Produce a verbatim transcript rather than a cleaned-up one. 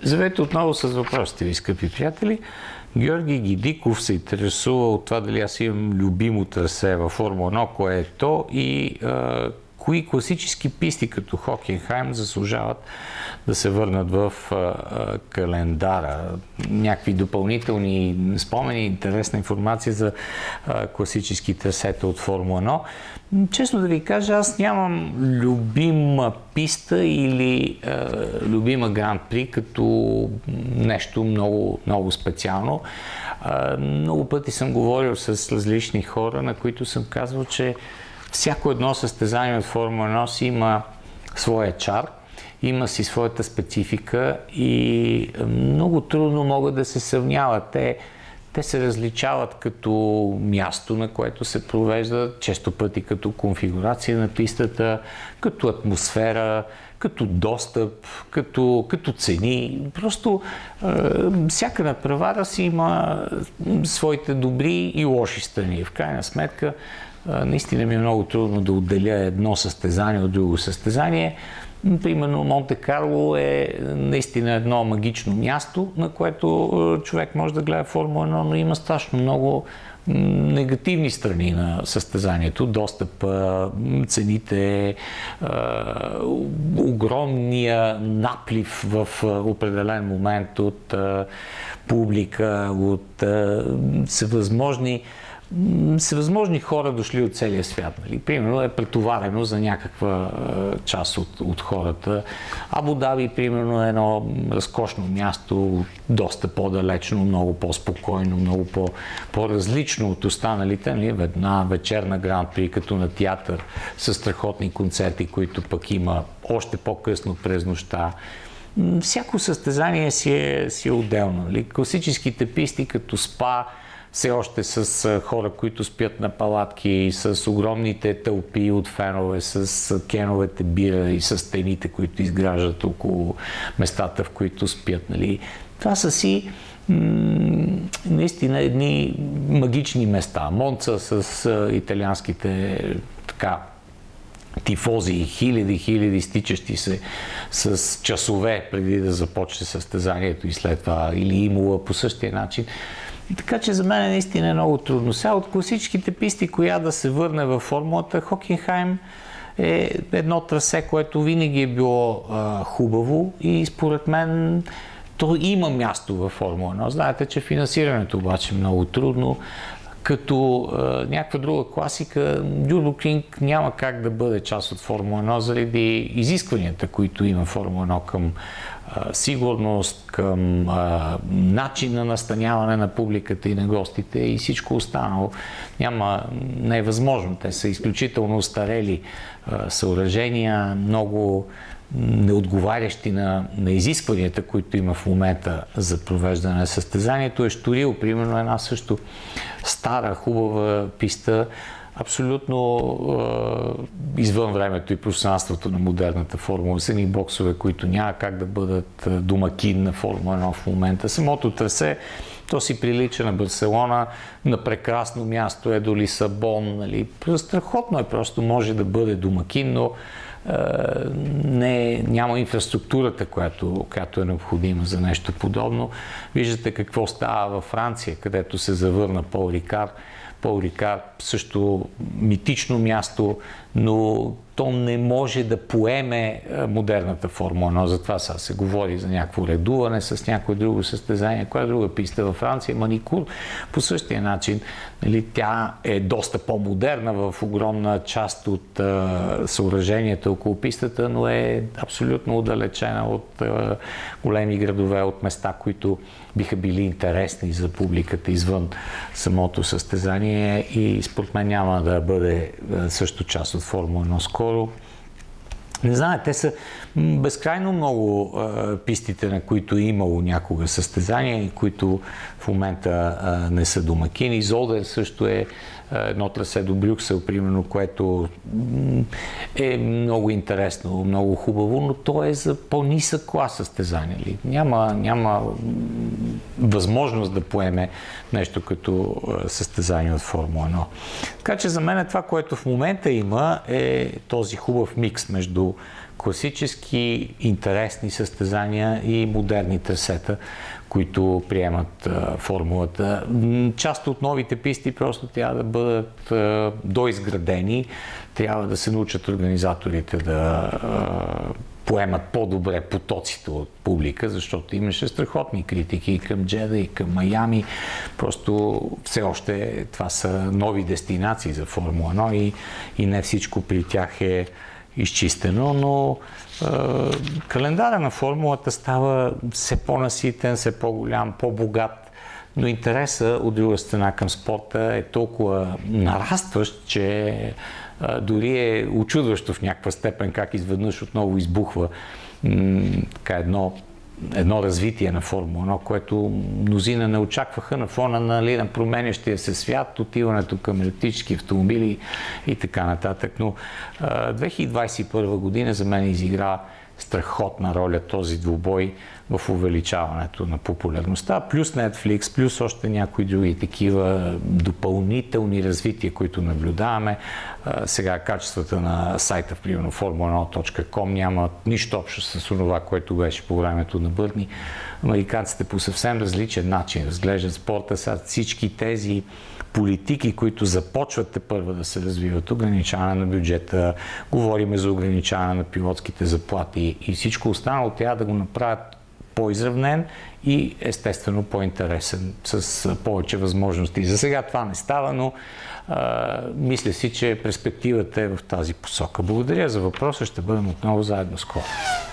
Здравейте отново с въпросите ви, скъпи приятели. Георги Гидиков се интересува от това дали аз имам любимо трасе във Формула едно, кое е то и а, кои класически писти като Хокенхайм заслужават да се върнат в а, а, календара. Някакви допълнителни спомени, интересна информация за а, класически трасета от Формула едно. Честно да ви кажа, аз нямам любима писта или е, любима Гран-при като нещо много, много специално. Е, много пъти съм говорил с различни хора, на които съм казвал, че всяко едно състезание от Формула едно си има своя чар, има си своята специфика и много трудно могат да се сравняват. Те Те се различават като място, на което се провеждат, често пъти като конфигурация на пистата, като атмосфера, като достъп, като, като цени. Просто е, всяка надпревара си има своите добри и лоши страни. В крайна сметка, е, наистина ми е много трудно да отделя едно състезание от друго състезание. Примерно Монте Карло е наистина едно магично място, на което човек може да гледа Формула едно, но има страшно много негативни страни на състезанието. Достъп, цените, огромния наплив в определен момент от публика, от всевъзможни всевъзможни хора дошли от целия свят. Нали? Примерно е претоварено за някаква е, част от, от хората. Абу Даби, примерно, е едно разкошно място, доста по-далечно, много по-спокойно, много по- по-различно от останалите. Нали? Една вечерна Гран-при, като на театър, с страхотни концерти, които пък има още по-късно през нощта. Всяко състезание си е, си е отделно. Нали? Класическите писти, като Спа, все още с хора, които спят на палатки, с огромните тълпи от фенове, с кеновете бира и с стените, които изграждат около местата, в които спят. Нали. Това са си м- наистина едни магични места. Монца с а, италианските така тифози, хиляди, хиляди стичащи се с часове преди да започне състезанието и след това, или Имола по същия начин. Така че за мен е наистина много трудно. Сега от класическите писти, коя да се върне във формулата, Хокенхайм е едно трасе, което винаги е било а, хубаво и според мен то има място във Формула едно. Знаете, че финансирането обаче е много трудно. Като а, някаква друга класика, Нюрбургринг няма как да бъде част от Формула едно заради изискванията, които има Формула едно към а, сигурност, към а, начин на настаняване на публиката и на гостите и всичко останало. Няма, не е възможно. Те са изключително устарели а, съоръжения, много неотговарящи на, на изискванията, които има в момента за провеждане на състезанието. Ешторил, примерно, една също стара, хубава писта, абсолютно е, извън времето и пространството на модерната формула. Са ни боксове, които няма как да бъдат домакин на Формула едно в момента. Самото трасе, то си прилича на Барселона, на прекрасно място е до Лисабон. Нали. Страхотно е, просто може да бъде домакин, но Не, няма инфраструктурата, която, която е необходима за нещо подобно. Виждате какво става във Франция, където се завърна Пол Рикар. Пол Рикар също митично място, но то не може да поеме модерната Формула едно. Затова сега се говори за някакво редуване с някое друго състезание. Коя друга писта във Франция? Маникур. По същия начин, нали, тя е доста по-модерна в огромна част от а, съоръженията около пистата, но е абсолютно отдалечена от а, големи градове, от места, които биха били интересни за публиката извън самото състезание и според мен няма да бъде също част от Формула едно скоро. Не знае, те са безкрайно много а, пистите, на които е имало някога състезания и които в момента а, не са домакини. Золдер също е а, едно трасе до Брюксел, примерно, което е много интересно, много хубаво, но то е за по-нисък клас състезание. Няма, няма възможност да поеме нещо като състезание от Формула едно. Така че за мен това, което в момента има, е този хубав микс между между класически интересни състезания и модерни трасета, които приемат а, формулата. Част от новите писти просто трябва да бъдат а, доизградени, трябва да се научат организаторите да а, поемат по-добре потоците от публика, защото имаше страхотни критики и към Джеда, и към Майами. Просто все още това са нови дестинации за Формула едно и, и не всичко при тях е изчистено, но е, календара на формулата става все по-наситен, все по-голям, по-богат, но интереса от друга страна към спорта е толкова нарастващ, че е, дори е учудващо в някаква степен как изведнъж отново избухва м, така едно едно развитие на Формула едно, което мнозина не очакваха на фона на, на променящия се свят, отиването към електрически автомобили и така нататък. Но две хиляди двадесет и първа година за мен изигра страхотна роля този двубой в увеличаването на популярността, плюс Netflix, плюс още някои други такива допълнителни развития, които наблюдаваме. Сега качествата на сайта, примерно формула едно точка ком, нямат нищо общо с това, което беше по времето на Бърни. Американците по съвсем различен начин разглеждат спорта. Сега всички тези политики, които започват те първа да се развиват, ограничаване на бюджета, говориме за ограничаване на пилотските заплати и всичко останало, трябва да го направят по-изравнен и естествено по-интересен, с повече възможности. За сега това не става, но а, мисля си, че перспективата е в тази посока. Благодаря за въпроса, ще бъдем отново заедно скоро.